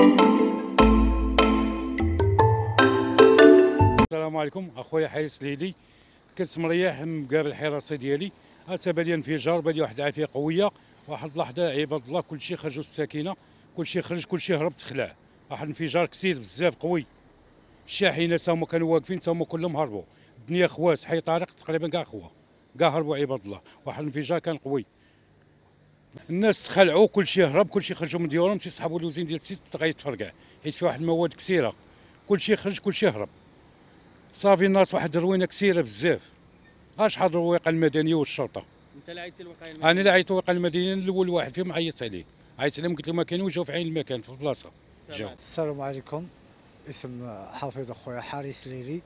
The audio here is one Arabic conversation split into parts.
السلام عليكم اخويا حارس ليلي. كنت مريح مقابل الحراسه ديالي، اتى لي انفجار، بالي واحد العافيه قويه. واحد اللحظه عباد الله كلشي خرجوا الساكنه، كلشي خرج، كلشي هرب تخلع. واحد الانفجار كثير بزاف قوي. الشاحنه تا هما كانوا واقفين، تا هما كلهم هربوا. الدنيا خواس، حي طارق تقريبا كاع خوا، كاع هربوا عباد الله. واحد الانفجار كان قوي، الناس تخلعوا، كلشي هرب، كلشي خرجوا من ديورهم تيسحبوا الوزين ديال السيت غيتفرقع، حيت فيه واحد المواد كثيره. كلشي خرج، كلشي هرب. صافي الناس واحد الروينه كثيره بزاف. شحال الرويقه المدنيه والشرطه. انت اللي عيطتي للوقايه المدنيه؟ انا اللي عيطت للوقايه المدنيه، الاول واحد فيهم عيطت عليه، عيطت عليهم قلت لهم ما كانوا جاوا في عين المكان في البلاصه. جاو. السلام عليكم. اسم حافظ اخويا حارس ليلي.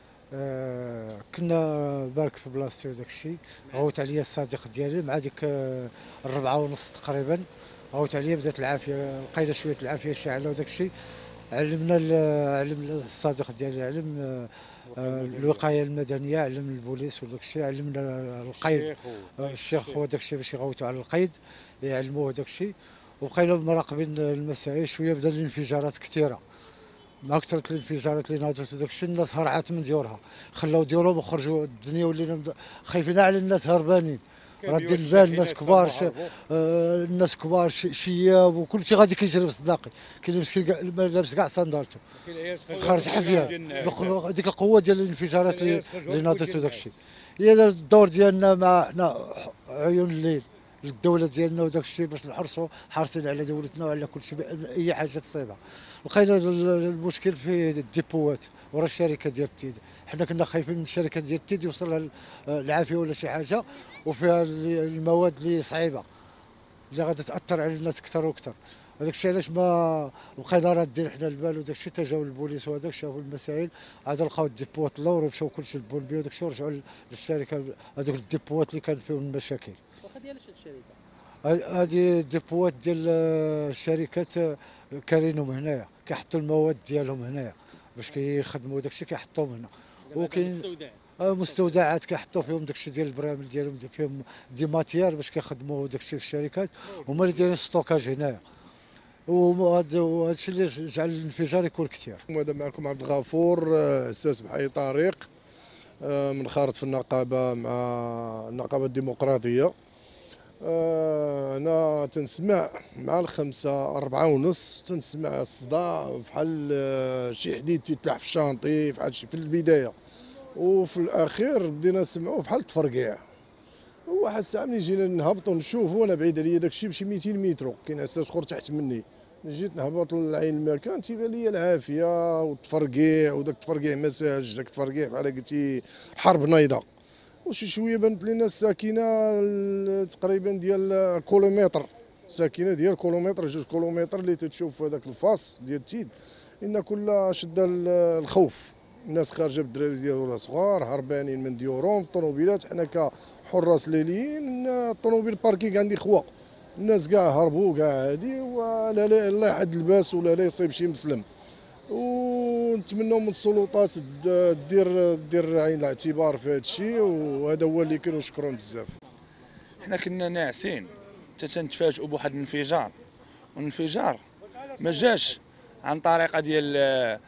كنا بارك في بلاصتي وداك الشيء. غوت عليا الصديق ديالي مع ديك 4:30 تقريبا. غوت عليا، بدات العافيه، لقينا شويه العافيه شاعله وداك الشيء. علم الصديق ديالي، علم الوقايه المدنيه، علم البوليس وداك الشيء، علمنا القيد. الشيخ وداك الشيء باش يغوتوا على القيد، يعلموه وداك الشيء. وبقينا مراقبين المسائل شويه. بدا الانفجارات كثيره، مع كثرة الانفجارات اللي ناضت وداك الشيء الناس هرعت من ديورها، خلاو ديورهم وخرجوا. الدنيا ولينا خايفين على الناس، هربانين. رادين البال، الناس كبار، الناس كبار، شياب وكل شيء غادي كيجري بصداقي. كاين اللي مسكين لابس كاع صندالته خارج حفيان. ديك القوه ديال الانفجارات اللي ناضت وداك الشيء. هي الدور ديالنا مع عيون الليل للدوله ديالنا وداك الشيء، باش نحرصوا حارسين على دولتنا وعلى كل شيء، اي حاجه تصيبها. لقينا المشكل في الديبوات ورا الشركه ديال التيد. حنا كنا خايفين من الشركه ديال التيد يوصلها العافيه ولا شي حاجه، وفيها المواد اللي صعيبه اللي غادي تاثر على الناس اكثر واكثر. هذاك الشيء علاش ما بقينا رادين حنا البال وداك الشيء. تجاو البوليس وهذاك شافوا المسائل، عاد لقاو الديبوات اللور ومشاو كلشي للبولبي وداك الشيء، ورجعوا للشركه هذوك الديبوات اللي كان فيهم المشاكل. واخا ديال الشركه هذه الديبوات ديال الشركات كارينهم هنايا، كيحطوا المواد ديالهم هنايا باش كيخدموا داكشي، كيحطوهم هنا. وكاين مستودعات كيحطوا فيهم داكشي ديال البراميل ديالهم، فيهم دي ماتيير باش كيخدموا داكشي في الشركات، هما اللي دايرين ستوكاج هنايا. وهذا الشيء اللي جعل الانفجار يكون كثير. هذا معكم عبد الغفور، اساس بحي طريق، منخرط في النقابه مع النقابه الديمقراطيه. انا تنسمع مع 4:30 تنسمع الصداع بحال شي حديد تيتلاح في الشانطي، بحال شي في البدايه، وفي الاخير بدينا نسمعوا بحال التفرقيع. واحد الساعه ملي جينا نهبطوا نشوفوا، انا بعيد عليا داكشي بشي 200 متر، كاين اساس اخر تحت مني. جيت نهبط لعين المكان تيبان لي العافيه والتفرقيع، وداك التفرقيع ما ساهلش، داك التفرقيع بحال قلتي حرب نايضه. وشي شويه بانت لينا الساكنه تقريبا ديال كيلومتر، ساكنه ديال كيلومتر 2 كيلومتر اللي تتشوف هذاك الفاس ديال التيد. ان كل شده الخوف، الناس خارجه بالدراري ديالها صغار هربانين من ديورهم، الطوموبيلات. حنا كحراس ليليين الطوموبيل باركينغ عندي خوا، الناس كاع هربوا كاع هادي، ولا لا الله يحد الباس ولا لا يصيب شي مسلم. ونتمنوا من السلطات دير عين الاعتبار في هذا الشيء، وهذا هو اللي كنشكرهم بزاف. حنا كنا ناعسين تنتفاجئوا بواحد الانفجار، والانفجار ما جاش عن طريقه ديال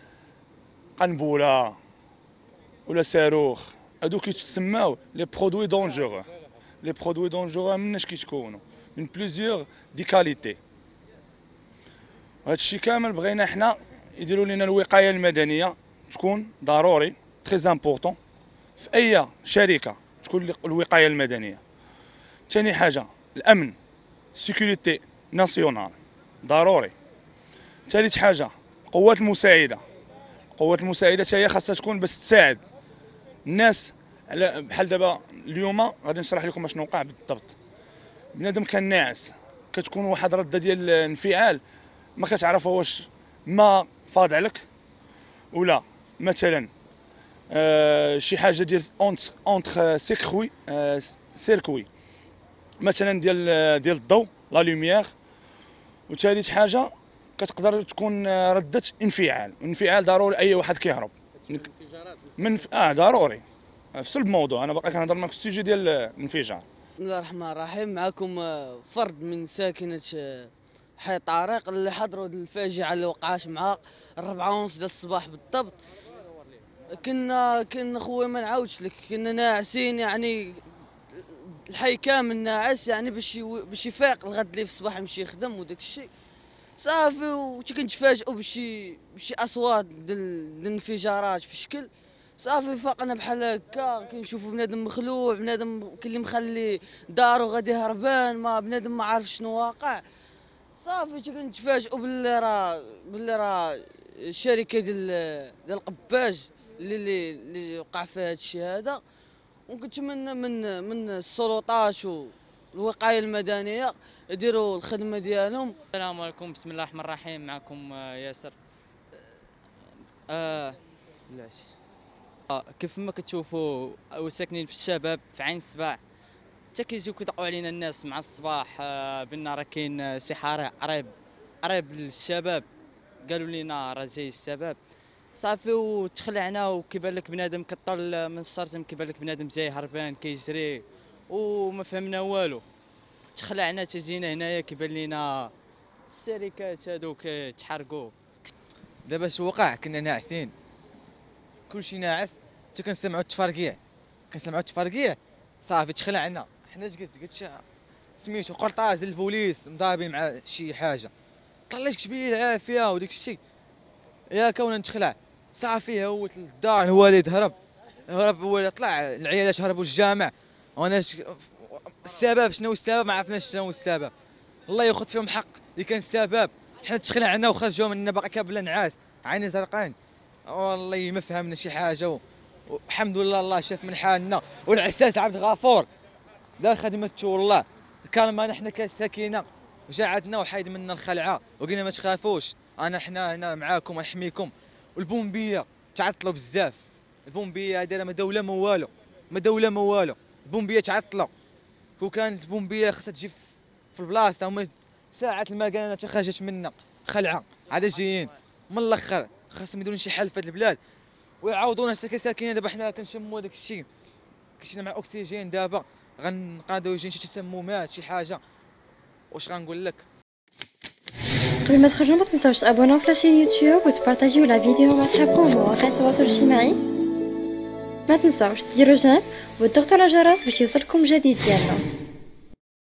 قنبله ولا صاروخ. هادو كيتسماو لي برودوي دونجورو. لي برودوي دونجورو مناش كيتكونوا؟ من بليزيور دي كاليتي. هادشي كامل بغينا حنا يديروا لنا الوقايه المدنيه تكون ضروري، تري امبورطون في اي شركه تكون الوقايه المدنيه. ثاني حاجه الامن، سيكوريتي ناسيونال ضروري. ثالث حاجه القوات المساعده. القوات المساعده حتى هي خاصها تكون باش تساعد الناس. على بحال دابا اليوم غادي نشرح لكم اشنو وقع بالضبط. بنادم كان ناعس، كتكون واحد رده ديال الانفعال ما كتعرف واش ما فاض عليك ولا مثلا شي حاجه ديال اونتر سيركوي مثلا ديال الضوء لا لوميير. وثالث حاجه كتقدر تكون رده انفعال ضروري اي واحد كيهرب من ضروري في الموضوع. انا باقي كنهضر معك في السيجي ديال الانفجار. بسم الله الرحمن الرحيم. معكم فرد من ساكنه حي طارق اللي حضروا الفاجعه اللي وقعت مع 4:30 ديال الصباح بالضبط. كنا خويا ما نعاودش لك، كنا ناعسين يعني الحي كامل ناعس يعني باش يفيق الغد اللي في الصباح يمشي يخدم وداك الشيء صافي. وشي كنتفاجئوا بشي اصوات ديال الانفجارات في شكل صافي. فاقنا بحال هكا كنشوفوا بنادم مخلوع، بنادم كاين اللي مخلي دارو غادي هربان، ما بنادم ما عارف شنو واقع. صافي كنتفاجئوا باللي راه الشركه ديال القباج اللي وقع فيها هذا الشيء هذا. وكنتمنى من السلطات والوقايه المدنيه يديروا الخدمه ديالهم. السلام عليكم، بسم الله الرحمن الرحيم. معكم ياسر. كيف ما كتشوفوا ساكنين في الشباب في عين السباع، حتى كيجيو كيدقوا علينا الناس مع الصباح بان راه كاين سي حريق قريب للشباب. قالوا لنا راه جاي الشباب صافي، وتخلعنا وكيبان لك بنادم كطل من الشرطم، كيبان لك بنادم جاي هربان كيجري وما فهمنا والو. تخلعنا تجينا هنايا كيبان لينا الشركات هذوك تحرقوا. دابا اش وقع؟ كنا ناعسين كلشي ناعس، حتى كنسمعوا التفرقيع صافي تخلعنا. حنا قلت سميتو قرطاج البوليس مضابي مع شي حاجه، طلعت كبير العافيه وداك الشيء يا كون نتخلع صافي. هوت للدار، الوالد هرب الوالد طلع، العيالات هربوا للجامع. وانا السبب شنو السبب؟ ما عرفناش شنو السبب. الله ياخذ فيهم حق اللي كان السبب. حنا تخلعنا وخرجوا منا باقي كابله نعاس عيني زرقان، والله ما فهمنا شي حاجه. والحمد لله الله شاف من حالنا. والعساس عبد الغفور دار خدمته والله. كان نحن كساكنه وجا عندنا وحيد منا الخلعه وقلنا ما تخافوش، حنا هنا معاكم نحميكم. والبومبيه تعطلوا بزاف، البومبيه دايره ما دوله ما والو، البومبيه تعطلوا. كون كانت البومبيه خصها تجي في البلاصه، هما ساعه المكانه حتى خرجت منا خلعه عاد جايين من الاخر. خاصهم يديروا شي حل في هذه البلاد ويعاودونا ساكنين. دابا حنا كنشموا داك الشيء، كنشنا مع اكسجين. دابا غنقادوا يجي شي تسممات شي حاجه. واش غنقول لك؟ قبل ما تخرجوا ما تنساوش تابوناو في لاشين يوتيوب وتبارطاجيو لا فيديو مع صحابكم ومواقع التواصل الاجتماعي. ما تنساوش ديروا جيم وتضغطوا على الجرس باش يوصلكم جديد ديالنا.